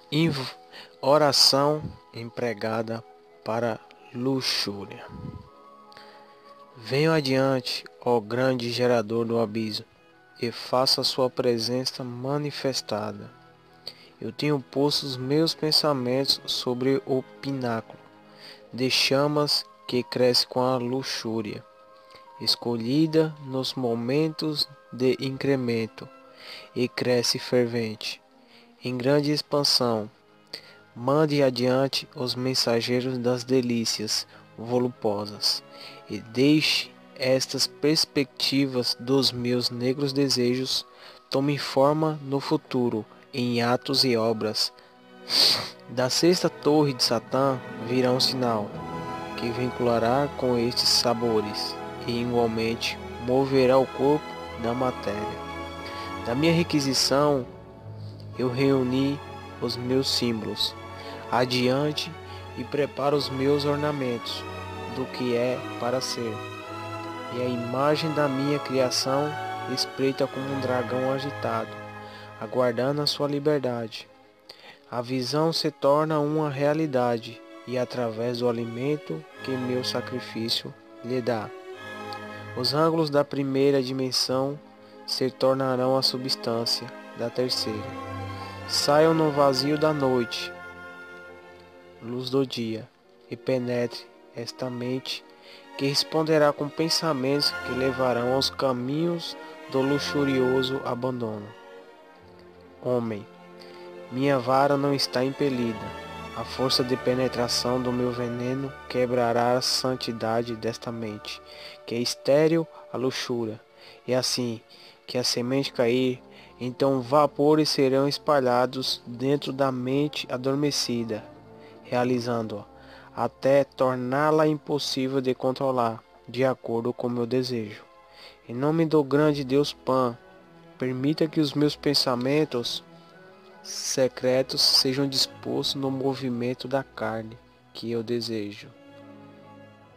Inv- Oração empregada para luxúria. Venho adiante, ó grande gerador do abismo, e faça a sua presença manifestada. Eu tenho posto os meus pensamentos sobre o pináculo de chamas que cresce com a luxúria, escolhida nos momentos de incremento, e cresce fervente, em grande expansão. Mande adiante os mensageiros das delícias voluptuosas, e deixe estas perspectivas dos meus negros desejos tomem forma no futuro, em atos e obras. Da sexta torre de Satã virá um sinal, que vinculará com estes sabores, e igualmente moverá o corpo da matéria. Da minha requisição eu reuni os meus símbolos adiante e preparo os meus ornamentos do que é para ser. E a imagem da minha criação espreita como um dragão agitado, aguardando a sua liberdade. A visão se torna uma realidade, e através do alimento que meu sacrifício lhe dá, os ângulos da primeira dimensão se tornarão a substância da terceira. Saiam no vazio da noite, luz do dia, e penetre esta mente que responderá com pensamentos que levarão aos caminhos do luxurioso abandono. Homem, minha vara não está impelida. A força de penetração do meu veneno quebrará a santidade desta mente, que é estéril à luxúria. E assim que a semente cair, então vapores serão espalhados dentro da mente adormecida, realizando-a, até torná-la impossível de controlar, de acordo com meu desejo. Em nome do grande Deus Pan, permita que os meus pensamentos secretos sejam dispostos no movimento da carne que eu desejo.